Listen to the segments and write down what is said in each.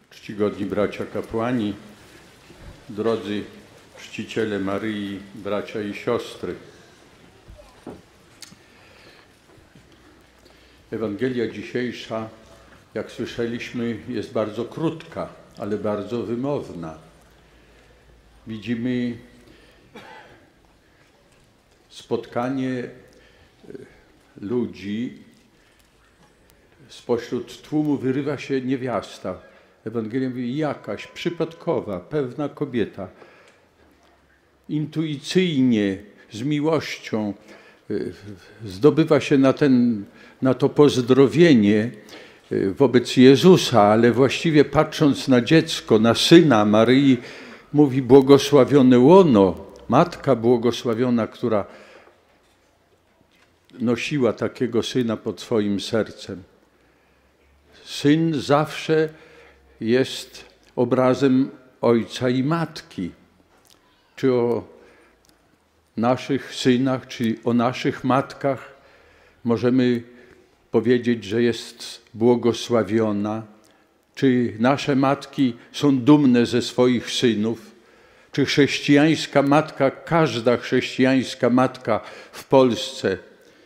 Czcigodni bracia kapłani, drodzy czciciele Maryi, bracia i siostry. Ewangelia dzisiejsza, jak słyszeliśmy, jest bardzo krótka, ale bardzo wymowna. Widzimy spotkanie ludzi. Spośród tłumu wyrywa się niewiasta. Ewangelia mówi, jakaś przypadkowa, pewna kobieta, intuicyjnie, z miłością zdobywa się na to pozdrowienie wobec Jezusa, ale właściwie patrząc na dziecko, na syna Maryi, mówi błogosławione łono, matka błogosławiona, która nosiła takiego syna pod swoim sercem. Syn zawsze jest obrazem ojca i matki. Czy o naszych synach, czy o naszych matkach możemy powiedzieć, że jest błogosławiona? Czy nasze matki są dumne ze swoich synów? Czy chrześcijańska matka, każda chrześcijańska matka w Polsce,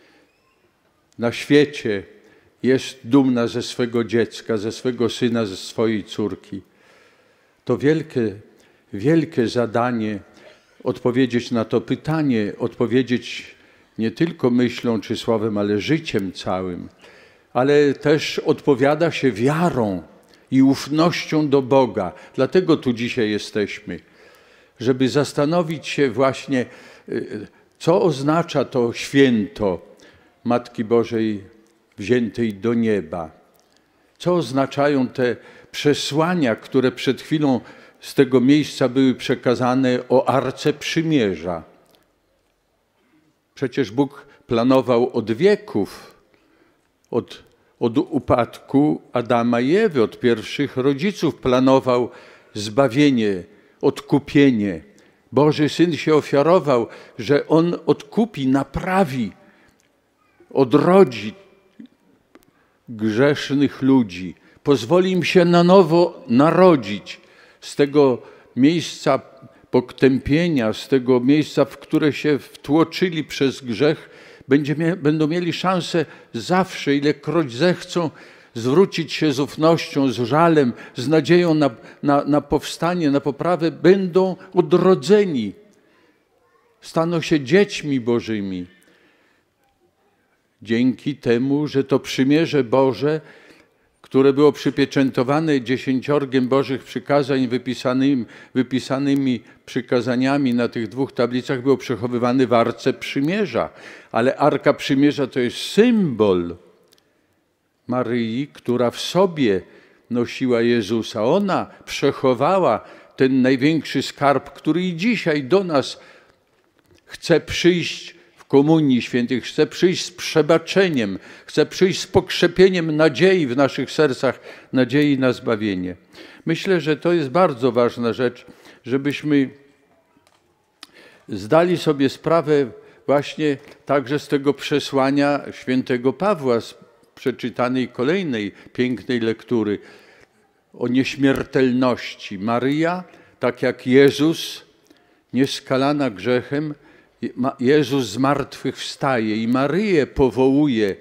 na świecie jest dumna ze swego dziecka, ze swego syna, ze swojej córki? To wielkie zadanie odpowiedzieć na to pytanie, odpowiedzieć nie tylko myślą czy słowem, ale życiem całym, ale też odpowiada się wiarą i ufnością do Boga. Dlatego tu dzisiaj jesteśmy, żeby zastanowić się właśnie, co oznacza to święto Matki Bożej wziętej do nieba. Co oznaczają te przesłania, które przed chwilą z tego miejsca były przekazane o Arce Przymierza. Przecież Bóg planował od wieków, od upadku Adama i Ewy, od pierwszych rodziców planował zbawienie, odkupienie. Boży Syn się ofiarował, że On odkupi, naprawi, odrodzi grzesznych ludzi, pozwoli im się na nowo narodzić z tego miejsca potępienia, z tego miejsca, w które się wtłoczyli przez grzech. Będą mieli szansę zawsze, ilekroć zechcą, zwrócić się z ufnością, z żalem, z nadzieją na powstanie, na poprawę. Będą odrodzeni, staną się dziećmi Bożymi. Dzięki temu, że to przymierze Boże, które było przypieczętowane 10 Bożych przykazań wypisanymi przykazaniami na tych 2 tablicach, było przechowywane w Arce Przymierza. Ale Arka Przymierza to jest symbol Maryi, która w sobie nosiła Jezusa. Ona przechowała ten największy skarb, który i dzisiaj do nas chce przyjść w Komunii Świętej, chce przyjść z przebaczeniem, chce przyjść z pokrzepieniem nadziei w naszych sercach, nadziei na zbawienie. Myślę, że to jest bardzo ważna rzecz, żebyśmy zdali sobie sprawę właśnie także z tego przesłania świętego Pawła, z przeczytanej kolejnej pięknej lektury o nieśmiertelności. Maryja, tak jak Jezus, nieskalana grzechem, Jezus z martwych wstaje i Maryję powołuje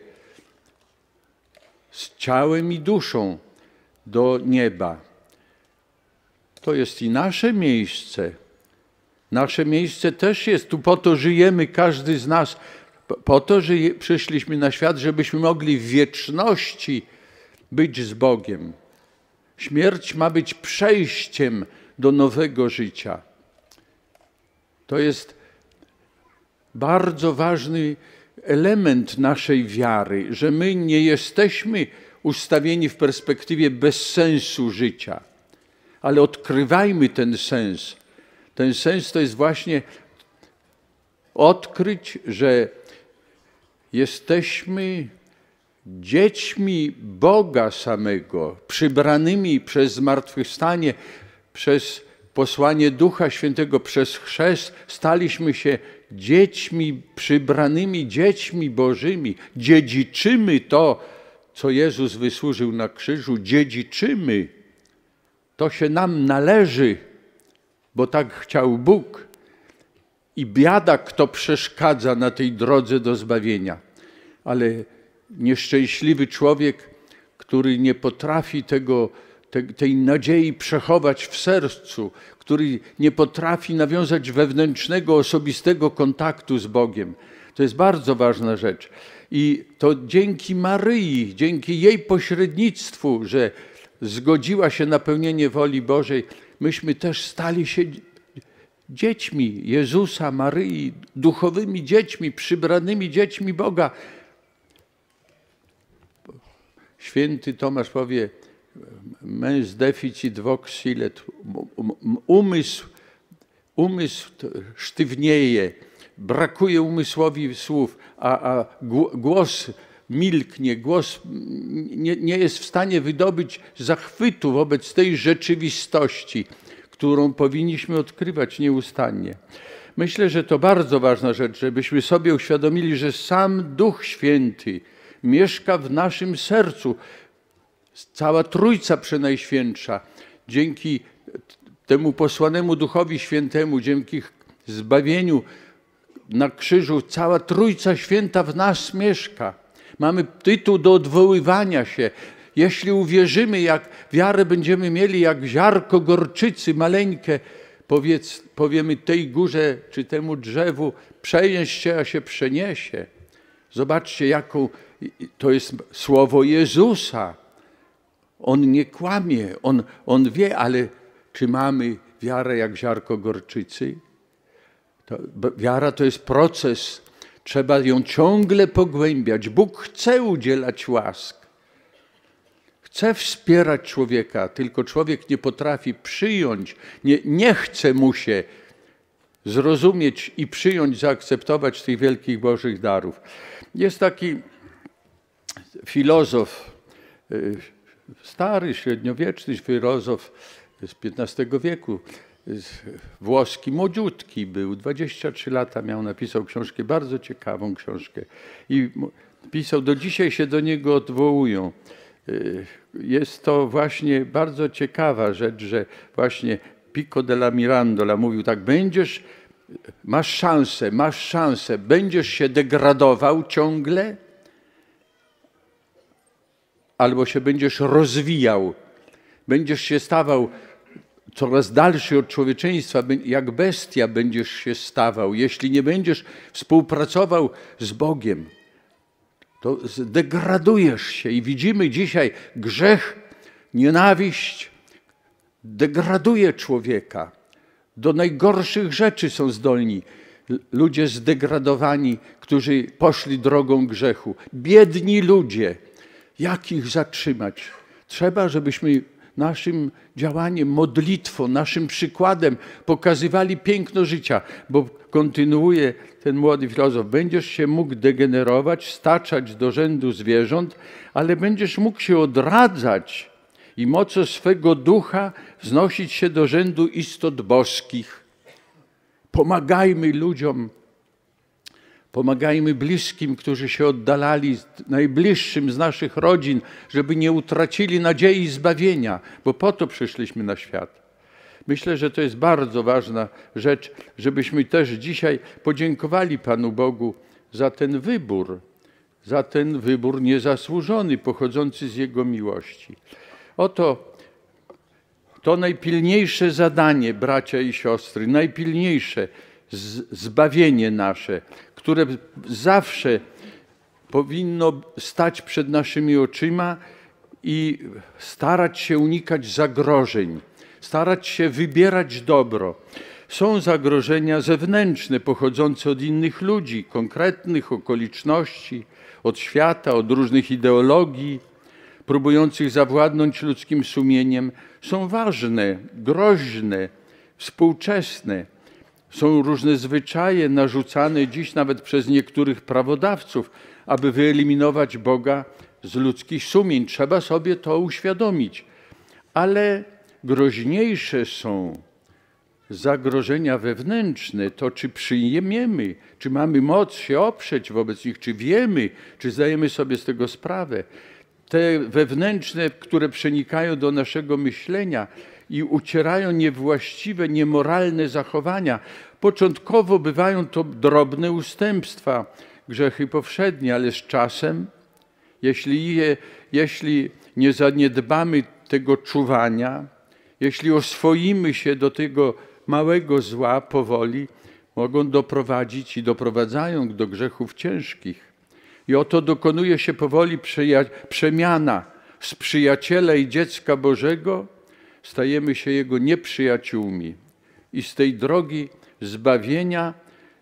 z ciałem i duszą do nieba. To jest i nasze miejsce. Nasze miejsce też jest. Tu po to żyjemy, każdy z nas. Po to przyszliśmy na świat, żebyśmy mogli w wieczności być z Bogiem. Śmierć ma być przejściem do nowego życia. To jest bardzo ważny element naszej wiary, że my nie jesteśmy ustawieni w perspektywie bezsensu życia, ale odkrywajmy ten sens. Ten sens to jest właśnie odkryć, że jesteśmy dziećmi Boga samego, przybranymi przez zmartwychwstanie, przez posłanie Ducha Świętego, przez chrzest, staliśmy się dziećmi, przybranymi dziećmi Bożymi. Dziedziczymy to, co Jezus wysłużył na krzyżu, dziedziczymy to się nam należy, bo tak chciał Bóg. I biada, kto przeszkadza na tej drodze do zbawienia. Ale nieszczęśliwy człowiek, który nie potrafi tej nadziei przechować w sercu, który nie potrafi nawiązać wewnętrznego, osobistego kontaktu z Bogiem. To jest bardzo ważna rzecz. I to dzięki Maryi, dzięki jej pośrednictwu, że zgodziła się na pełnienie woli Bożej, myśmy też stali się dziećmi Jezusa, Maryi, duchowymi dziećmi, przybranymi dziećmi Boga. Święty Tomasz powie, mens deficit vox silet, umysł sztywnieje, brakuje umysłowi słów, a głos milknie, głos nie jest w stanie wydobyć zachwytu wobec tej rzeczywistości, którą powinniśmy odkrywać nieustannie. Myślę, że to bardzo ważna rzecz, żebyśmy sobie uświadomili, że sam Duch Święty mieszka w naszym sercu. Cała Trójca Przenajświętsza, dzięki temu posłanemu Duchowi Świętemu, dzięki zbawieniu na krzyżu, cała Trójca Święta w nas mieszka. Mamy tytuł do odwoływania się. Jeśli uwierzymy, jak wiarę będziemy mieli, jak ziarko gorczycy maleńkie, powiemy tej górze czy temu drzewu, przenieś się, a się przeniesie. Zobaczcie, jaką to jest słowo Jezusa. On nie kłamie, on wie, ale czy mamy wiarę jak ziarko gorczycy? Wiara to jest proces, trzeba ją ciągle pogłębiać. Bóg chce udzielać łask, chce wspierać człowieka, tylko człowiek nie potrafi przyjąć, nie chce mu się zrozumieć i przyjąć, zaakceptować tych wielkich Bożych darów. Jest taki filozof, stary, średniowieczny filozof z XV wieku, włoski, młodziutki był, 23 lata miał, napisał książkę, bardzo ciekawą książkę i pisał, do dzisiaj się do niego odwołują. Jest to właśnie bardzo ciekawa rzecz, że właśnie Pico della Mirandola mówił tak, masz szansę, będziesz się degradował ciągle, albo się będziesz rozwijał, będziesz się stawał coraz dalszy od człowieczeństwa, jak bestia będziesz się stawał, jeśli nie będziesz współpracował z Bogiem. To zdegradujesz się i widzimy dzisiaj grzech, nienawiść degraduje człowieka. Do najgorszych rzeczy są zdolni ludzie zdegradowani, którzy poszli drogą grzechu. Biedni ludzie. Jak ich zatrzymać? Trzeba, żebyśmy naszym działaniem, modlitwą, naszym przykładem pokazywali piękno życia, bo kontynuuje ten młody filozof, będziesz się mógł degenerować, staczać do rzędu zwierząt, ale będziesz mógł się odradzać i mocą swego ducha wznosić się do rzędu istot boskich. Pomagajmy ludziom, pomagajmy bliskim, którzy się oddalali, najbliższym z naszych rodzin, żeby nie utracili nadziei zbawienia, bo po to przyszliśmy na świat. Myślę, że to jest bardzo ważna rzecz, żebyśmy też dzisiaj podziękowali Panu Bogu za ten wybór niezasłużony, pochodzący z Jego miłości. Oto to najpilniejsze zadanie, bracia i siostry, najpilniejsze zbawienie nasze, które zawsze powinno stać przed naszymi oczyma i starać się unikać zagrożeń, starać się wybierać dobro. Są zagrożenia zewnętrzne, pochodzące od innych ludzi, konkretnych okoliczności, od świata, od różnych ideologii, próbujących zawładnąć ludzkim sumieniem. Są ważne, groźne, współczesne. Są różne zwyczaje narzucane dziś nawet przez niektórych prawodawców, aby wyeliminować Boga z ludzkich sumień. Trzeba sobie to uświadomić. Ale groźniejsze są zagrożenia wewnętrzne, to czy przyjmiemy, czy mamy moc się oprzeć wobec nich, czy wiemy, czy zdajemy sobie z tego sprawę. Te wewnętrzne, które przenikają do naszego myślenia i ucierają niewłaściwe, niemoralne zachowania. Początkowo bywają to drobne ustępstwa, grzechy powszednie, ale z czasem, jeśli nie zaniedbamy tego czuwania, jeśli oswoimy się do tego małego zła powoli, mogą doprowadzić i doprowadzają do grzechów ciężkich. I oto dokonuje się powoli przemiana z przyjaciela i dziecka Bożego, stajemy się Jego nieprzyjaciółmi. I z tej drogi zbawienia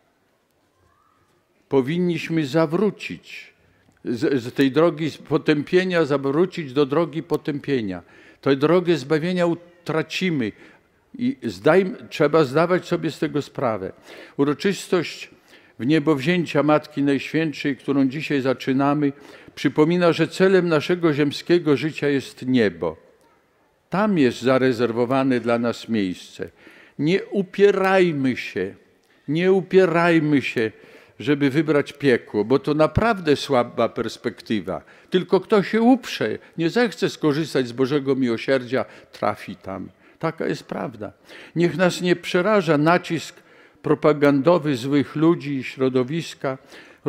powinniśmy zawrócić. Z tej drogi potępienia zawrócić do drogi potępienia. Tę drogę zbawienia utracimy i trzeba zdawać sobie z tego sprawę. Uroczystość wniebowzięcia Matki Najświętszej, którą dzisiaj zaczynamy, przypomina, że celem naszego ziemskiego życia jest niebo. Tam jest zarezerwowane dla nas miejsce. Nie upierajmy się, żeby wybrać piekło, bo to naprawdę słaba perspektywa. Tylko kto się uprze, nie zechce skorzystać z Bożego miłosierdzia, trafi tam. Taka jest prawda. Niech nas nie przeraża nacisk propagandowy złych ludzi i środowiska.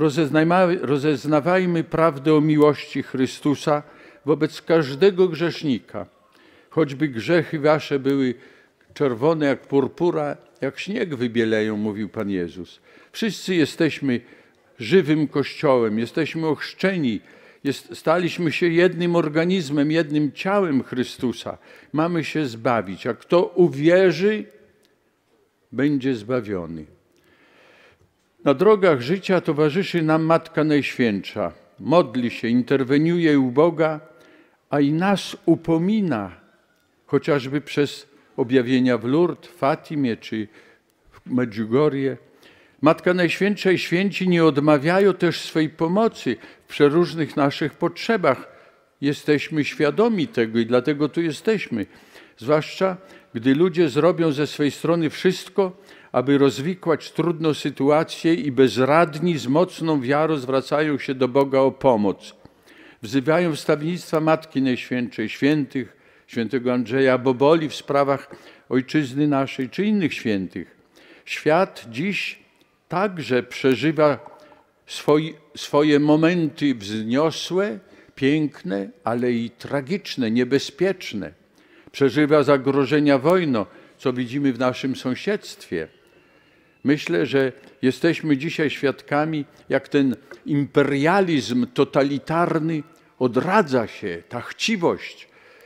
Rozeznawajmy prawdę o miłości Chrystusa wobec każdego grzesznika. Choćby grzechy wasze były czerwone jak purpura, jak śnieg wybieleją, mówił Pan Jezus. Wszyscy jesteśmy żywym Kościołem, jesteśmy ochrzczeni, staliśmy się jednym organizmem, jednym ciałem Chrystusa. Mamy się zbawić, a kto uwierzy, będzie zbawiony. Na drogach życia towarzyszy nam Matka Najświętsza. Modli się, interweniuje u Boga, a i nas upomina, chociażby przez objawienia w Lourdes, Fatimie czy w Medjugorje. Matka Najświętsza i święci nie odmawiają też swej pomocy w przeróżnych naszych potrzebach. Jesteśmy świadomi tego i dlatego tu jesteśmy. Zwłaszcza, gdy ludzie zrobią ze swej strony wszystko, aby rozwikłać trudną sytuację i bezradni z mocną wiarą zwracają się do Boga o pomoc. Wzywają wstawiennictwa Matki Najświętszej, świętych, świętego Andrzeja Boboli w sprawach ojczyzny naszej czy innych świętych. Świat dziś także przeżywa swoje momenty wzniosłe, piękne, ale i tragiczne, niebezpieczne. Przeżywa zagrożenia wojną, co widzimy w naszym sąsiedztwie. Myślę, że jesteśmy dzisiaj świadkami, jak ten imperializm totalitarny odradza się, ta chciwość,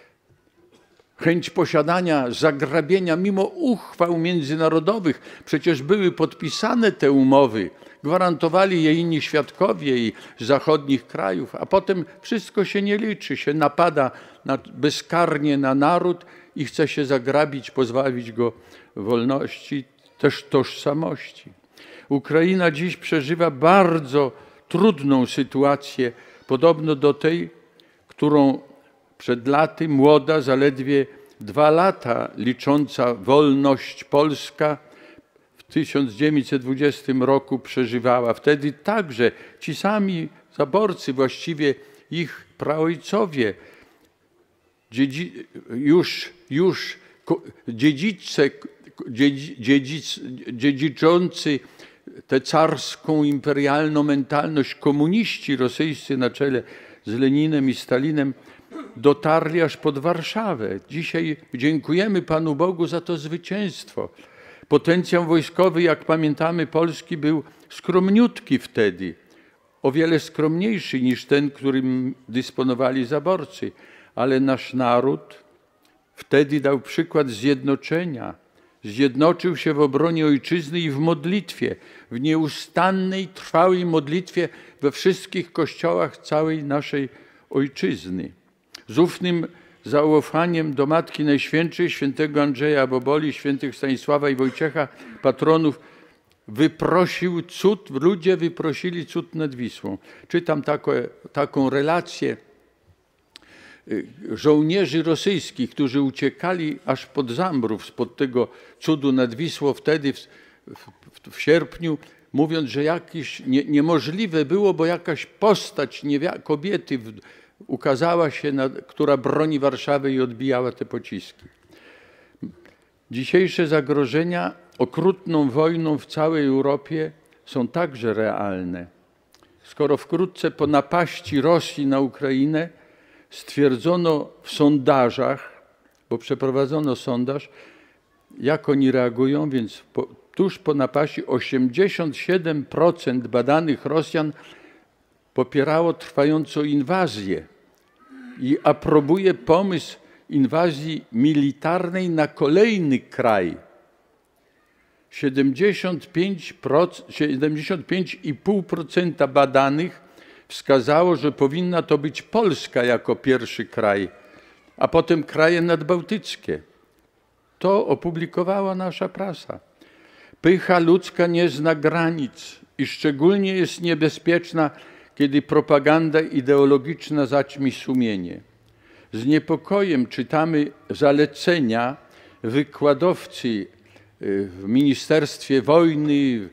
chęć posiadania, zagrabienia mimo uchwał międzynarodowych. Przecież były podpisane te umowy, gwarantowali je inni świadkowie i z zachodnich krajów, a potem wszystko się nie liczy, się napada bezkarnie na naród i chce się zagrabić, pozbawić go wolności, też tożsamości. Ukraina dziś przeżywa bardzo trudną sytuację, podobno do tej, którą przed laty młoda, zaledwie 2 lata licząca wolność Polska w 1920 roku przeżywała. Wtedy także ci sami zaborcy, właściwie ich praojcowie, dziedziczący tę carską, imperialną mentalność komuniści rosyjscy na czele z Leninem i Stalinem, dotarli aż pod Warszawę. Dzisiaj dziękujemy Panu Bogu za to zwycięstwo. Potencjał wojskowy, jak pamiętamy, Polski był skromniutki wtedy, o wiele skromniejszy niż ten, którym dysponowali zaborcy. Ale nasz naród wtedy dał przykład zjednoczenia. Zjednoczył się w obronie ojczyzny i w modlitwie, w nieustannej, trwałej modlitwie we wszystkich kościołach całej naszej ojczyzny. Z ufnym zaufaniem do Matki Najświętszej, świętego Andrzeja Boboli, świętych Stanisława i Wojciecha, patronów, wyprosił cud, ludzie wyprosili cud nad Wisłą. Czytam taką relację żołnierzy rosyjskich, którzy uciekali aż pod Zambrów spod tego cudu nad Wisłą wtedy w sierpniu, mówiąc, że niemożliwe było, bo jakaś postać kobiety ukazała się, która broni Warszawy i odbijała te pociski. Dzisiejsze zagrożenia okrutną wojną w całej Europie są także realne. Skoro wkrótce po napaści Rosji na Ukrainę stwierdzono w sondażach, bo przeprowadzono sondaż, jak oni reagują, więc tuż po napaści 87% badanych Rosjan popierało trwającą inwazję i aprobuje pomysł inwazji militarnej na kolejny kraj. 75,5% badanych wskazało, że powinna to być Polska jako pierwszy kraj, a potem kraje nadbałtyckie. To opublikowała nasza prasa. Pycha ludzka nie zna granic i szczególnie jest niebezpieczna, kiedy propaganda ideologiczna zaćmi sumienie. Z niepokojem czytamy zalecenia wykładowcy w Ministerstwie Wojny,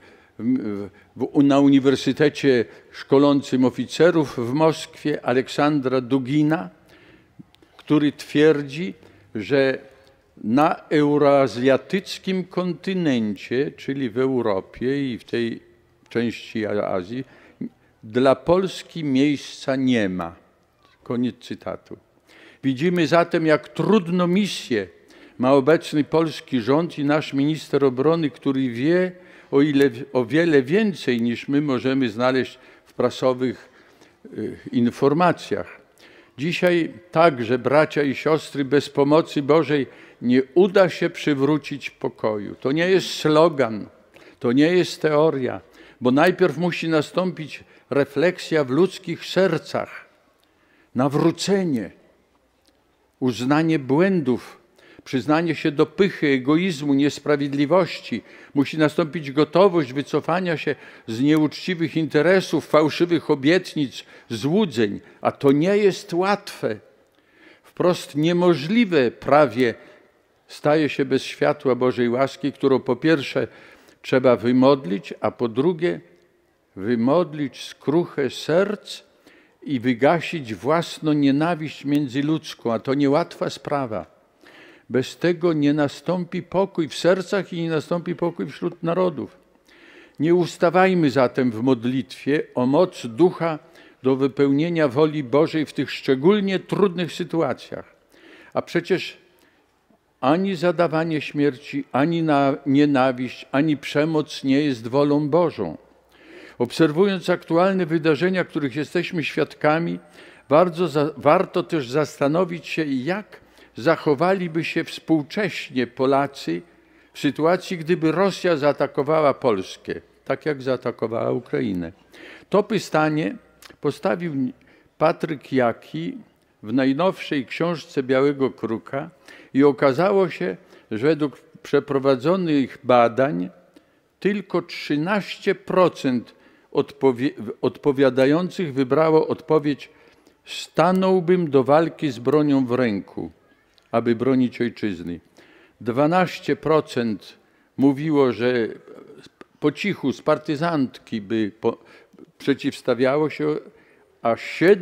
na Uniwersytecie Szkolącym Oficerów w Moskwie Aleksandra Dugina, który twierdzi, że na euroazjatyckim kontynencie, czyli w Europie i w tej części Azji, dla Polski miejsca nie ma. Koniec cytatu. Widzimy zatem, jak trudną misję ma obecny polski rząd i nasz minister obrony, który wie o wiele więcej niż my możemy znaleźć w prasowych informacjach. Dzisiaj także, bracia i siostry, bez pomocy Bożej nie uda się przywrócić pokoju. To nie jest slogan, to nie jest teoria, bo najpierw musi nastąpić refleksja w ludzkich sercach, nawrócenie, uznanie błędów, przyznanie się do pychy, egoizmu, niesprawiedliwości. Musi nastąpić gotowość wycofania się z nieuczciwych interesów, fałszywych obietnic, złudzeń, a to nie jest łatwe. Wprost niemożliwe prawie staje się bez światła Bożej łaski, którą po pierwsze trzeba wymodlić, a po drugie wymodlić skruchę serc i wygasić własną nienawiść międzyludzką, a to niełatwa sprawa. Bez tego nie nastąpi pokój w sercach i nie nastąpi pokój wśród narodów. Nie ustawajmy zatem w modlitwie o moc ducha do wypełnienia woli Bożej w tych szczególnie trudnych sytuacjach. A przecież ani zadawanie śmierci, ani nienawiść, ani przemoc nie jest wolą Bożą. Obserwując aktualne wydarzenia, których jesteśmy świadkami, warto też zastanowić się, jak zachowaliby się współcześnie Polacy w sytuacji, gdyby Rosja zaatakowała Polskę, tak jak zaatakowała Ukrainę. To pytanie postawił Patryk Jaki w najnowszej książce Białego Kruka i okazało się, że według przeprowadzonych badań tylko 13% odpowiadających wybrało odpowiedź: stanąłbym do walki z bronią w ręku, aby bronić ojczyzny. 12% mówiło, że po cichu z partyzantki by przeciwstawiało się, a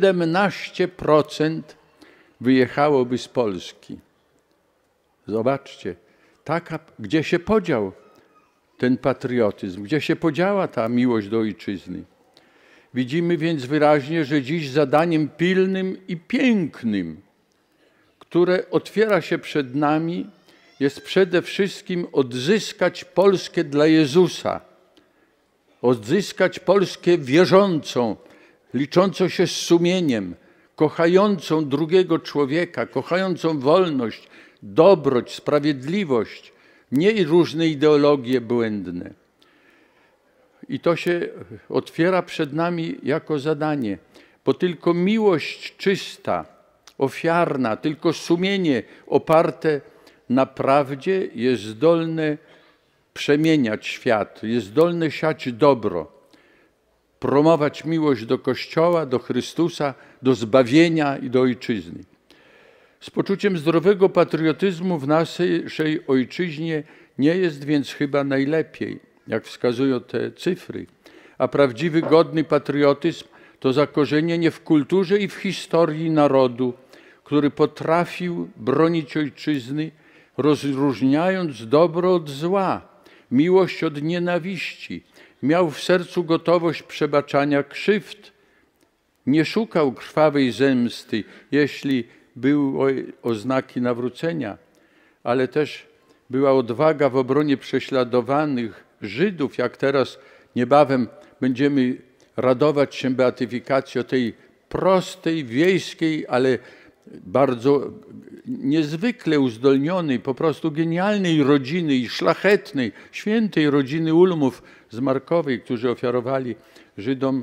17% wyjechałoby z Polski. Zobaczcie, gdzie się podział ten patriotyzm, gdzie się podziała ta miłość do ojczyzny. Widzimy więc wyraźnie, że dziś zadaniem pilnym i pięknym, które otwiera się przed nami, jest przede wszystkim odzyskać Polskę dla Jezusa, odzyskać Polskę wierzącą, liczącą się z sumieniem, kochającą drugiego człowieka, kochającą wolność, dobroć, sprawiedliwość, nie różne ideologie błędne. I to się otwiera przed nami jako zadanie, bo tylko miłość czysta, ofiarna, tylko sumienie oparte na prawdzie jest zdolne przemieniać świat, jest zdolne siać dobro, promować miłość do Kościoła, do Chrystusa, do zbawienia i do ojczyzny. Z poczuciem zdrowego patriotyzmu w naszej ojczyźnie nie jest więc chyba najlepiej, jak wskazują te cyfry, a prawdziwy, godny patriotyzm to zakorzenienie w kulturze i w historii narodu, który potrafił bronić ojczyzny, rozróżniając dobro od zła, miłość od nienawiści. Miał w sercu gotowość przebaczania krzywd. Nie szukał krwawej zemsty, jeśli były oznaki nawrócenia, ale też była odwaga w obronie prześladowanych Żydów, jak teraz niebawem będziemy radować się beatyfikacją tej prostej, wiejskiej, ale bardzo niezwykle uzdolnionej, po prostu genialnej rodziny i szlachetnej, świętej rodziny Ulmów z Markowej, którzy ofiarowali Żydom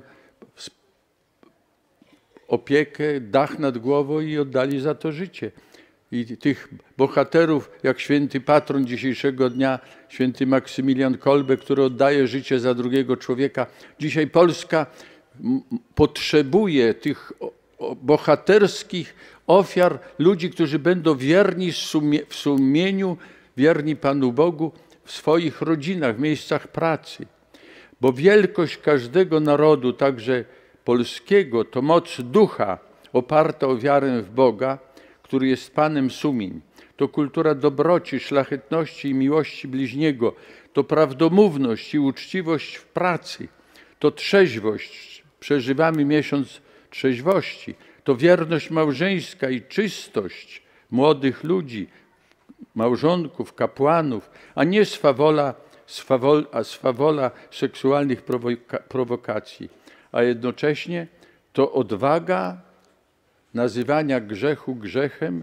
opiekę, dach nad głową i oddali za to życie. I tych bohaterów, jak święty patron dzisiejszego dnia, święty Maksymilian Kolbe, który oddaje życie za drugiego człowieka. Dzisiaj Polska potrzebuje tych bohaterskich ofiar, ludzi, którzy będą wierni w sumieniu, wierni Panu Bogu w swoich rodzinach, w miejscach pracy. Bo wielkość każdego narodu, także polskiego, to moc ducha oparta o wiarę w Boga, który jest Panem sumień. To kultura dobroci, szlachetności i miłości bliźniego. To prawdomówność i uczciwość w pracy. To trzeźwość. Przeżywamy miesiąc trzeźwości. To wierność małżeńska i czystość młodych ludzi, małżonków, kapłanów, a nie swawola seksualnych prowokacji. A jednocześnie to odwaga nazywania grzechu grzechem,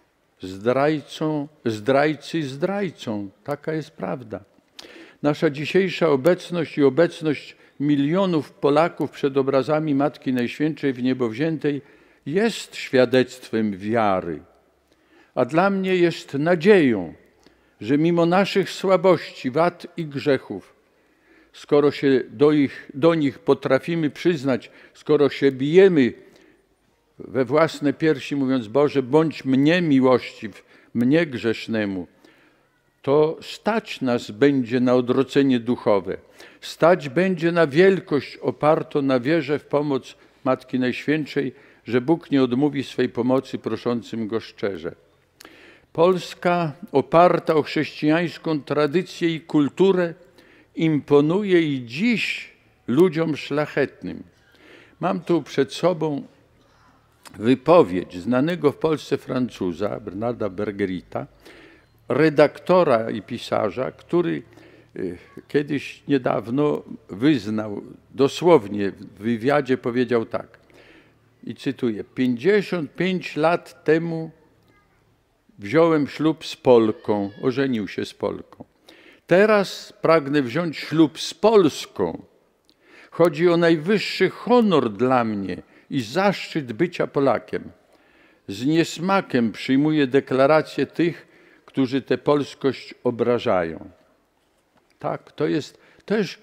zdrajcy zdrajcą. Taka jest prawda. Nasza dzisiejsza obecność i obecność milionów Polaków przed obrazami Matki Najświętszej w Niebowziętej jest świadectwem wiary, a dla mnie jest nadzieją, że mimo naszych słabości, wad i grzechów, skoro się do nich potrafimy przyznać, skoro się bijemy we własne piersi, mówiąc: Boże, bądź mnie miłościw, mnie grzesznemu, to stać nas będzie na odrodzenie duchowe. Stać będzie na wielkość opartą na wierze w pomoc Matki Najświętszej, że Bóg nie odmówi swej pomocy proszącym Go szczerze. Polska, oparta o chrześcijańską tradycję i kulturę, imponuje i dziś ludziom szlachetnym. Mam tu przed sobą wypowiedź znanego w Polsce Francuza, Bernarda Bergerita, redaktora i pisarza, który kiedyś niedawno wyznał, dosłownie w wywiadzie powiedział tak, i cytuję: 55 lat temu wziąłem ślub z Polką, ożenił się z Polką. Teraz pragnę wziąć ślub z Polską. Chodzi o najwyższy honor dla mnie i zaszczyt bycia Polakiem. Z niesmakiem przyjmuję deklaracje tych, którzy tę polskość obrażają. Tak, to jest też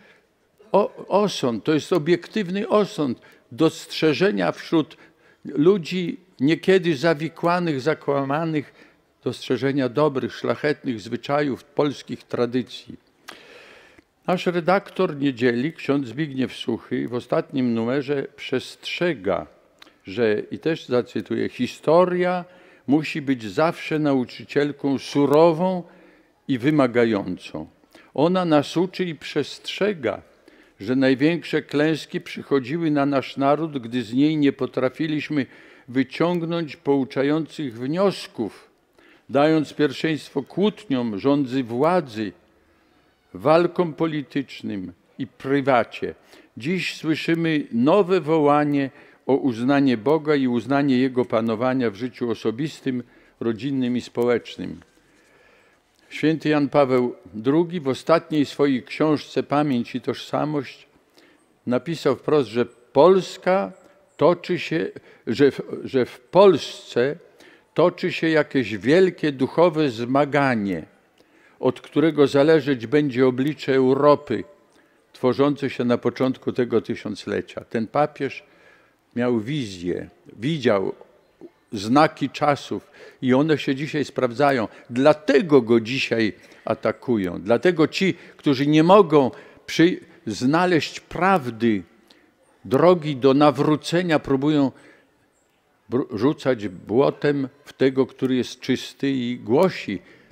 osąd, to jest obiektywny osąd, dostrzeżenia wśród ludzi niekiedy zawikłanych, zakłamanych, dostrzeżenia dobrych, szlachetnych zwyczajów, polskich tradycji. Nasz redaktor Niedzieli, ksiądz Zbigniew Suchy, w ostatnim numerze przestrzega, że, i też zacytuję, historia musi być zawsze nauczycielką surową i wymagającą. Ona nas uczy i przestrzega, że największe klęski przychodziły na nasz naród, gdy z niej nie potrafiliśmy wyciągnąć pouczających wniosków, dając pierwszeństwo kłótniom, rządzy władzy, walkom politycznym i prywacie. Dziś słyszymy nowe wołanie o uznanie Boga i uznanie Jego panowania w życiu osobistym, rodzinnym i społecznym. Święty Jan Paweł II w ostatniej swojej książce Pamięć i tożsamość napisał wprost, że Polska toczy się, że w Polsce toczy się jakieś wielkie duchowe zmaganie, od którego zależeć będzie oblicze Europy tworzące się na początku tego tysiąclecia. Ten papież miał wizję, widział znaki czasów i one się dzisiaj sprawdzają. Dlatego go dzisiaj atakują. Dlatego ci, którzy nie mogą znaleźć prawdy, drogi do nawrócenia, próbują rzucać błotem w tego, który jest czysty i głosi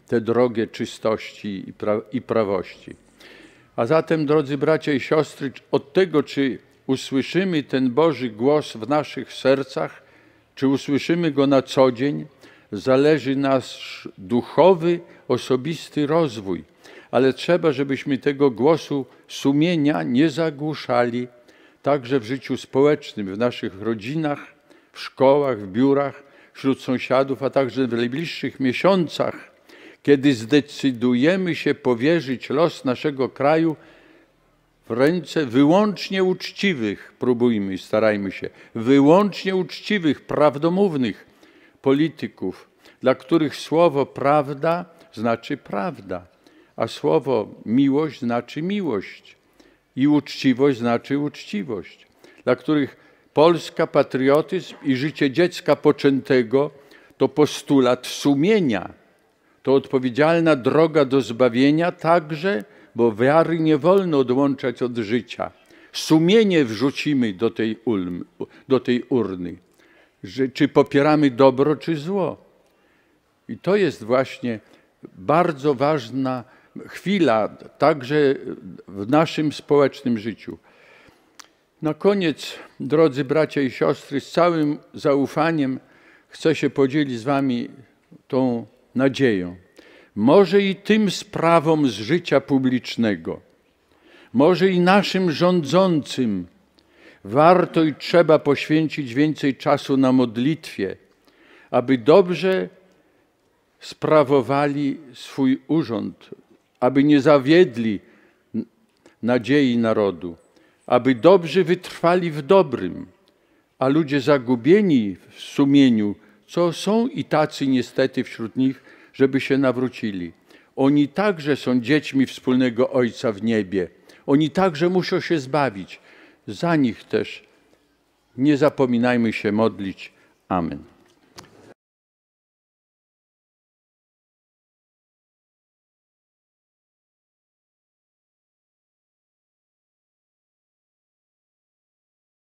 tę drogę czystości i prawości. A zatem, drodzy bracia i siostry, od tego, czy usłyszymy ten Boży głos w naszych sercach, czy usłyszymy go na co dzień, zależy nasz duchowy, osobisty rozwój. Ale trzeba, żebyśmy tego głosu sumienia nie zagłuszali, także w życiu społecznym, w naszych rodzinach, w szkołach, w biurach, wśród sąsiadów, a także w najbliższych miesiącach, kiedy zdecydujemy się powierzyć los naszego kraju w ręce wyłącznie uczciwych, próbujmy, starajmy się, wyłącznie uczciwych, prawdomównych polityków, dla których słowo prawda znaczy prawda, a słowo miłość znaczy miłość i uczciwość znaczy uczciwość, dla których Polska, patriotyzm i życie dziecka poczętego to postulat sumienia, to odpowiedzialna droga do zbawienia także, bo wiary nie wolno odłączać od życia. Sumienie wrzucimy do tej urny, czy popieramy dobro, czy zło. I to jest właśnie bardzo ważna chwila także w naszym społecznym życiu. Na koniec, drodzy bracia i siostry, z całym zaufaniem chcę się podzielić z wami tą nadzieją. Może i tym sprawom z życia publicznego, może i naszym rządzącym warto i trzeba poświęcić więcej czasu na modlitwie, aby dobrze sprawowali swój urząd, aby nie zawiedli nadziei narodu, aby dobrze wytrwali w dobrym, a ludzie zagubieni w sumieniu, co są i tacy niestety wśród nich, żeby się nawrócili. Oni także są dziećmi wspólnego Ojca w niebie. Oni także muszą się zbawić. Za nich też nie zapominajmy się modlić. Amen.